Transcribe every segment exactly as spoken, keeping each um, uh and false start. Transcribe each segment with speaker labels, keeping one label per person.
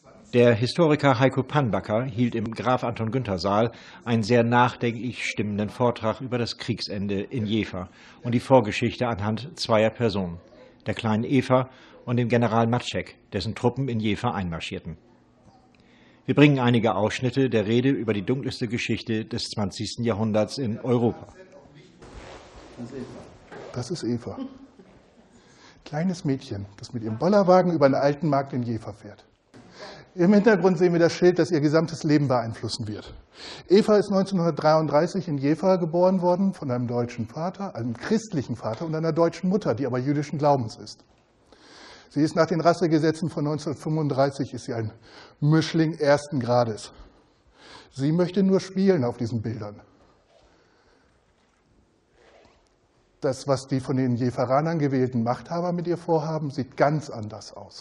Speaker 1: Der Historiker Heiko Pannbacker hielt im Graf Anton Günther Saal einen sehr nachdenklich stimmenden Vortrag über das Kriegsende in Jever und die Vorgeschichte anhand zweier Personen, der kleinen Eva und dem General Maczek, dessen Truppen in Jever einmarschierten. Wir bringen einige Ausschnitte der Rede über die dunkelste Geschichte des zwanzigsten Jahrhunderts in Europa.
Speaker 2: Das ist Eva. Kleines Mädchen, das mit ihrem Bollerwagen über einen alten Markt in Jever fährt. Im Hintergrund sehen wir das Schild, das ihr gesamtes Leben beeinflussen wird. Eva ist neunzehnhundertdreiunddreißig in Jever geboren worden von einem deutschen Vater, einem christlichen Vater und einer deutschen Mutter, die aber jüdischen Glaubens ist. Sie ist nach den Rassegesetzen von neunzehnhundertfünfunddreißig ist sie ein Mischling ersten Grades. Sie möchte nur spielen auf diesen Bildern. Das, was die von den Jeveranern gewählten Machthaber mit ihr vorhaben, sieht ganz anders aus.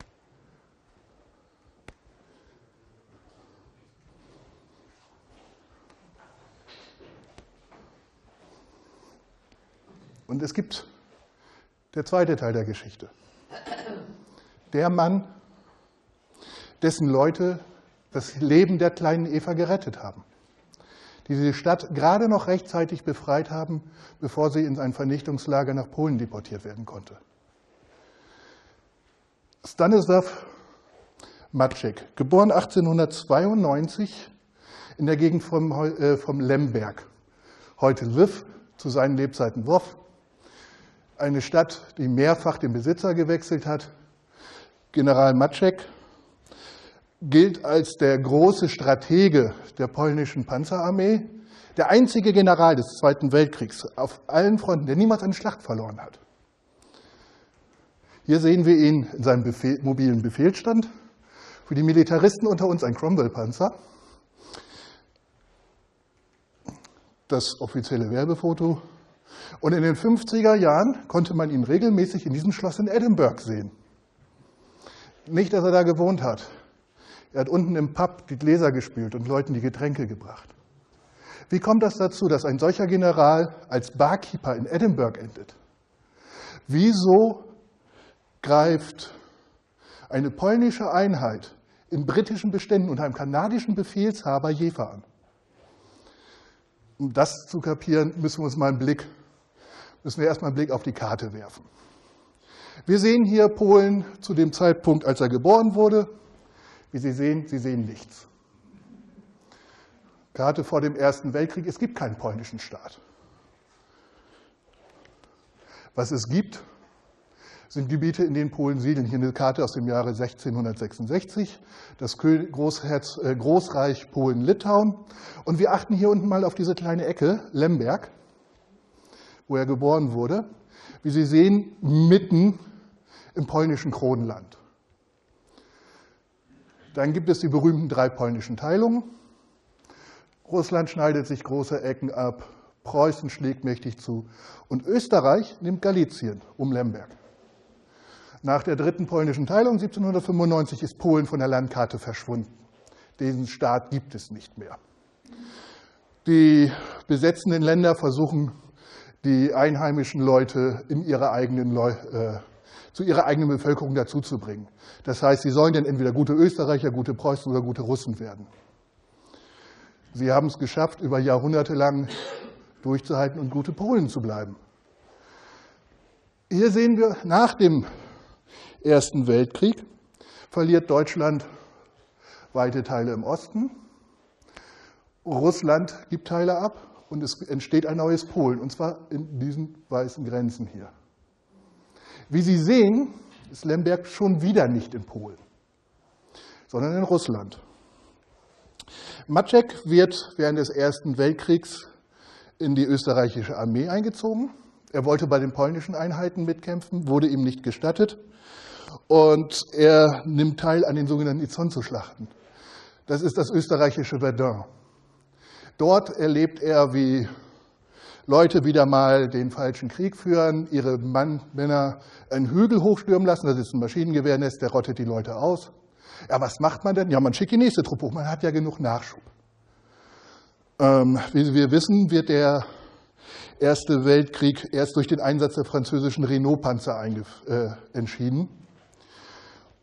Speaker 2: Und es gibt der zweite Teil der Geschichte. Der Mann, dessen Leute das Leben der kleinen Eva gerettet haben, die die Stadt gerade noch rechtzeitig befreit haben, bevor sie in ein Vernichtungslager nach Polen deportiert werden konnte. Stanisław Maczek, geboren achtzehnhundertzweiundneunzig in der Gegend vom, äh, vom Lemberg, heute Lwiw, zu seinen Lebzeiten Włoch, eine Stadt, die mehrfach den Besitzer gewechselt hat. General Maczek gilt als der große Stratege der polnischen Panzerarmee, der einzige General des Zweiten Weltkriegs auf allen Fronten, der niemals eine Schlacht verloren hat. Hier sehen wir ihn in seinem Befehl, mobilen Befehlsstand. Für die Militaristen unter uns ein Cromwell-Panzer. Das offizielle Werbefoto. Und in den fünfziger Jahren konnte man ihn regelmäßig in diesem Schloss in Edinburgh sehen. Nicht, dass er da gewohnt hat. Er hat unten im Pub die Gläser gespült und Leuten die Getränke gebracht. Wie kommt das dazu, dass ein solcher General als Barkeeper in Edinburgh endet? Wieso greift eine polnische Einheit in britischen Beständen unter einem kanadischen Befehlshaber Jever an? Um das zu kapieren, müssen wir uns mal einen Blick, müssen wir erstmal einen Blick auf die Karte werfen. Wir sehen hier Polen zu dem Zeitpunkt, als er geboren wurde. Wie Sie sehen, Sie sehen nichts. Karte vor dem Ersten Weltkrieg, es gibt keinen polnischen Staat. Was es gibt, sind Gebiete, in denen Polen siedeln. Hier eine Karte aus dem Jahre sechzehnhundertsechsundsechzig, das Großherz, äh, Großreich Polen-Litauen. Und wir achten hier unten mal auf diese kleine Ecke, Lemberg, wo er geboren wurde. Wie Sie sehen, mitten im polnischen Kronenland. Dann gibt es die berühmten drei polnischen Teilungen. Russland schneidet sich große Ecken ab, Preußen schlägt mächtig zu und Österreich nimmt Galizien um Lemberg. Nach der dritten polnischen Teilung siebzehnhundertfünfundneunzig ist Polen von der Landkarte verschwunden. Diesen Staat gibt es nicht mehr. Die besetzenden Länder versuchen, die einheimischen Leute in ihre eigenen Leu äh, zu ihrer eigenen Bevölkerung dazuzubringen. Das heißt, sie sollen dann entweder gute Österreicher, gute Preußen oder gute Russen werden. Sie haben es geschafft, über Jahrhunderte lang durchzuhalten und gute Polen zu bleiben. Hier sehen wir, nach dem Ersten Weltkrieg verliert Deutschland weite Teile im Osten. Russland gibt Teile ab und es entsteht ein neues Polen, und zwar in diesen weißen Grenzen hier. Wie Sie sehen, ist Lemberg schon wieder nicht in Polen, sondern in Russland. Maczek wird während des Ersten Weltkriegs in die österreichische Armee eingezogen. Er wollte bei den polnischen Einheiten mitkämpfen, wurde ihm nicht gestattet. Und er nimmt teil an den sogenannten Isonzo-Schlachten. Das ist das österreichische Verdun. Dort erlebt er, wie Leute wieder mal den falschen Krieg führen, ihre Mann, Männer einen Hügel hochstürmen lassen, da sitzt ein Maschinengewehrnest, der rottet die Leute aus. Ja, was macht man denn? Ja, man schickt die nächste Truppe hoch, man hat ja genug Nachschub. Ähm, wie wir wissen, wird der Erste Weltkrieg erst durch den Einsatz der französischen Renault-Panzer äh, entschieden.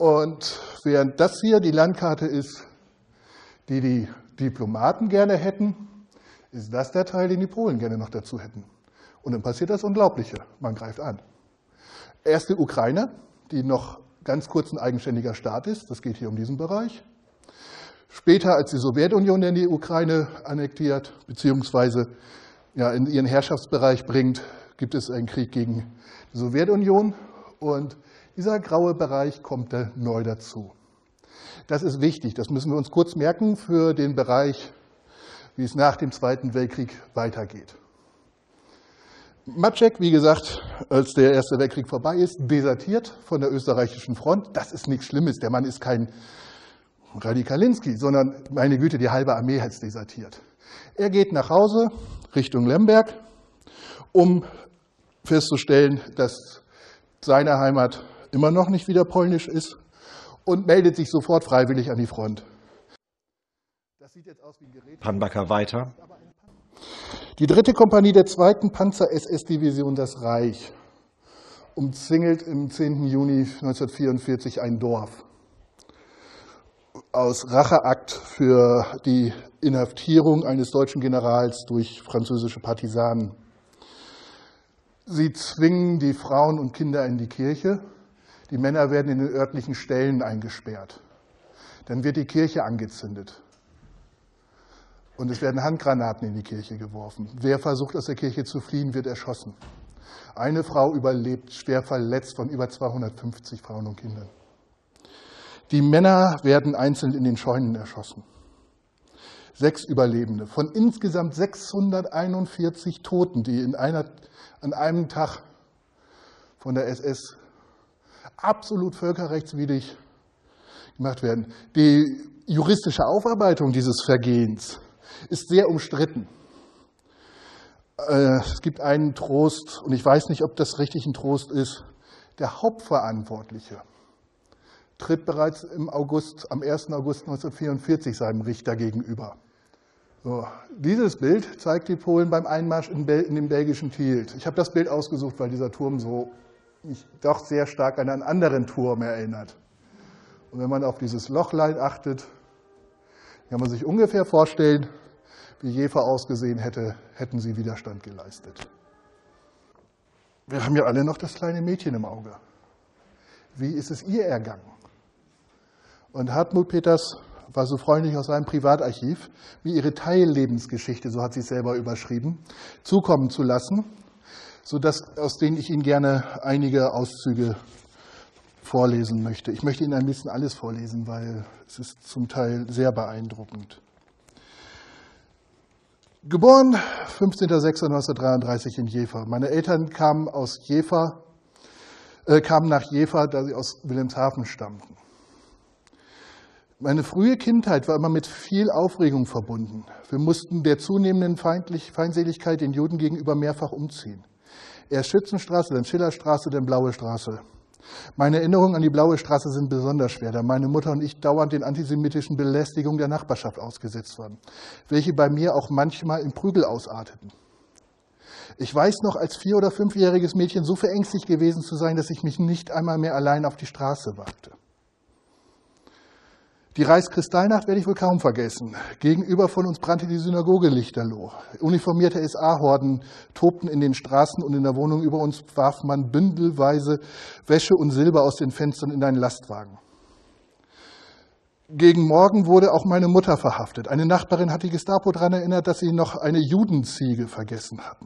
Speaker 2: Und während das hier die Landkarte ist, die die Diplomaten gerne hätten, ist das der Teil, den die Polen gerne noch dazu hätten. Und dann passiert das Unglaubliche, man greift an. Erst die Ukraine, die noch ganz kurz ein eigenständiger Staat ist, das geht hier um diesen Bereich. Später, als die Sowjetunion dann die Ukraine annektiert, beziehungsweise ja, in ihren Herrschaftsbereich bringt, gibt es einen Krieg gegen die Sowjetunion und dieser graue Bereich kommt dann neu dazu. Das ist wichtig, das müssen wir uns kurz merken für den Bereich, wie es nach dem Zweiten Weltkrieg weitergeht. Maček, wie gesagt, als der Erste Weltkrieg vorbei ist, desertiert von der österreichischen Front. Das ist nichts Schlimmes, der Mann ist kein Radikalinski, sondern, meine Güte, die halbe Armee hat es desertiert. Er geht nach Hause Richtung Lemberg, um festzustellen, dass seine Heimat immer noch nicht wieder polnisch ist und meldet sich sofort freiwillig an die Front. Das sieht jetzt aus wie ein Gerät.
Speaker 1: Pannbacker weiter.
Speaker 2: Die dritte Kompanie der zweiten Panzer-S S-Division Das Reich umzingelt im zehnten Juni neunzehnhundertvierundvierzig ein Dorf. Aus Racheakt für die Inhaftierung eines deutschen Generals durch französische Partisanen. Sie zwingen die Frauen und Kinder in die Kirche. Die Männer werden in den örtlichen Ställen eingesperrt. Dann wird die Kirche angezündet. Und es werden Handgranaten in die Kirche geworfen. Wer versucht, aus der Kirche zu fliehen, wird erschossen. Eine Frau überlebt, schwer verletzt von über zweihundertfünfzig Frauen und Kindern. Die Männer werden einzeln in den Scheunen erschossen. Sechs Überlebende von insgesamt sechshunderteinundvierzig Toten, die in einer, an einem Tag von der S S absolut völkerrechtswidrig gemacht werden. Die juristische Aufarbeitung dieses Vergehens ist sehr umstritten. Es gibt einen Trost, und ich weiß nicht, ob das richtig ein Trost ist, der Hauptverantwortliche tritt bereits im August, am ersten August neunzehnhundertvierundvierzig seinem Richter gegenüber. So, dieses Bild zeigt die Polen beim Einmarsch in, Bel in den belgischen Tielt. Ich habe das Bild ausgesucht, weil dieser Turm so mich doch sehr stark an einen anderen Turm erinnert. Und wenn man auf dieses Lochlein achtet, kann man sich ungefähr vorstellen, wie Jever ausgesehen hätte, hätten sie Widerstand geleistet. Wir haben ja alle noch das kleine Mädchen im Auge. Wie ist es ihr ergangen? Und Hartmut Peters war so freundlich, aus seinem Privatarchiv, wie ihre Teillebensgeschichte, so hat sie es selber überschrieben, zukommen zu lassen, sodass, aus denen ich Ihnen gerne einige Auszüge vorlesen möchte. Ich möchte Ihnen ein bisschen alles vorlesen, weil es ist zum Teil sehr beeindruckend. Geboren fünfzehnter sechster neunzehnhundertdreiunddreißig in Jever. Meine Eltern kamen aus Jever, äh, kamen nach Jever, da sie aus Wilhelmshaven stammten. Meine frühe Kindheit war immer mit viel Aufregung verbunden. Wir mussten der zunehmenden Feindlich Feindseligkeit den Juden gegenüber mehrfach umziehen. Erst Schützenstraße, dann Schillerstraße, dann Blaue Straße. Meine Erinnerungen an die Blaue Straße sind besonders schwer, da meine Mutter und ich dauernd den antisemitischen Belästigungen der Nachbarschaft ausgesetzt waren, welche bei mir auch manchmal in Prügel ausarteten. Ich weiß noch, als vier- oder fünfjähriges Mädchen so verängstigt gewesen zu sein, dass ich mich nicht einmal mehr allein auf die Straße wagte. Die Reichskristallnacht werde ich wohl kaum vergessen. Gegenüber von uns brannte die Synagoge lichterloh. Uniformierte S A-Horden tobten in den Straßen und in der Wohnung über uns warf man bündelweise Wäsche und Silber aus den Fenstern in einen Lastwagen. Gegen Morgen wurde auch meine Mutter verhaftet. Eine Nachbarin hat die Gestapo daran erinnert, dass sie noch eine Judenziege vergessen hatten.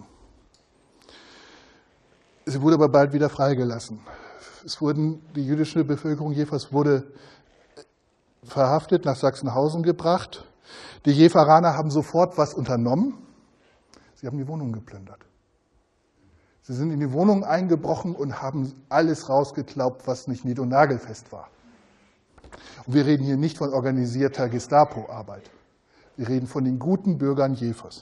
Speaker 2: Sie wurde aber bald wieder freigelassen. Es wurden, die jüdische Bevölkerung Jevers wurde verhaftet, nach Sachsenhausen gebracht. Die Jeveraner haben sofort was unternommen. Sie haben die Wohnung geplündert. Sie sind in die Wohnung eingebrochen und haben alles rausgeklaubt, was nicht nied- und nagelfest war. Und wir reden hier nicht von organisierter Gestapo-Arbeit. Wir reden von den guten Bürgern Jevers.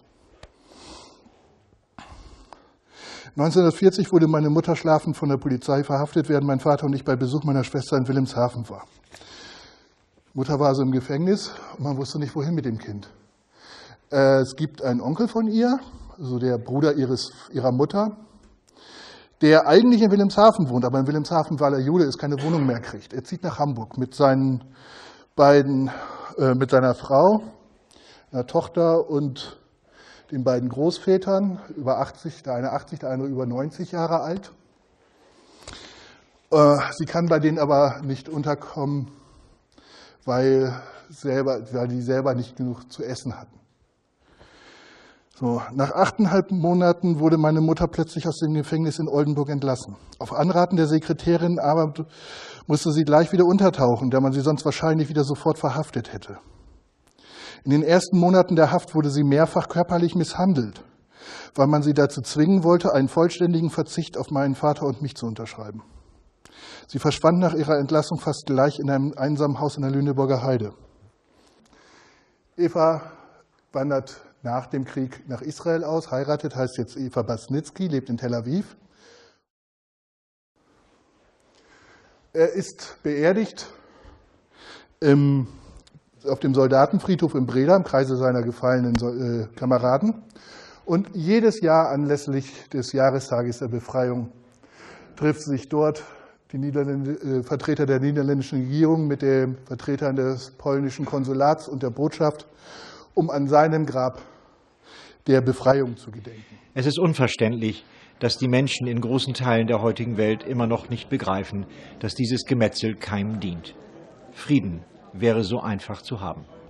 Speaker 2: neunzehnhundertvierzig wurde meine Mutter schlafend von der Polizei verhaftet, während mein Vater und ich bei Besuch meiner Schwester in Wilhelmshaven waren. Mutter war also im Gefängnis und man wusste nicht, wohin mit dem Kind. Es gibt einen Onkel von ihr, also der Bruder ihres, ihrer Mutter, der eigentlich in Wilhelmshaven wohnt, aber in Wilhelmshaven, weil er Jude ist, keine Wohnung mehr kriegt. Er zieht nach Hamburg mit seinen beiden, äh, mit seiner Frau, einer Tochter und den beiden Großvätern, über achtzig, der eine achtzig, der andere über neunzig Jahre alt. Äh, sie kann bei denen aber nicht unterkommen, weil, selber, weil die selber nicht genug zu essen hatten. So, nach achteinhalb Monaten wurde meine Mutter plötzlich aus dem Gefängnis in Oldenburg entlassen. Auf Anraten der Sekretärin aber musste sie gleich wieder untertauchen, da man sie sonst wahrscheinlich wieder sofort verhaftet hätte. In den ersten Monaten der Haft wurde sie mehrfach körperlich misshandelt, weil man sie dazu zwingen wollte, einen vollständigen Verzicht auf meinen Vater und mich zu unterschreiben. Sie verschwand nach ihrer Entlassung fast gleich in einem einsamen Haus in der Lüneburger Heide. Eva wandert nach dem Krieg nach Israel aus, heiratet, heißt jetzt Eva Basnitzky, lebt in Tel Aviv. Er ist beerdigt im, auf dem Soldatenfriedhof in Breda im Kreise seiner gefallenen äh, Kameraden. Und jedes Jahr anlässlich des Jahrestages der Befreiung trifft sich dort die äh, Vertreter der niederländischen Regierung mit den Vertretern des polnischen Konsulats und der Botschaft, um an seinem Grab der Befreiung zu gedenken.
Speaker 1: Es ist unverständlich, dass die Menschen in großen Teilen der heutigen Welt immer noch nicht begreifen, dass dieses Gemetzel keinem dient. Frieden wäre so einfach zu haben.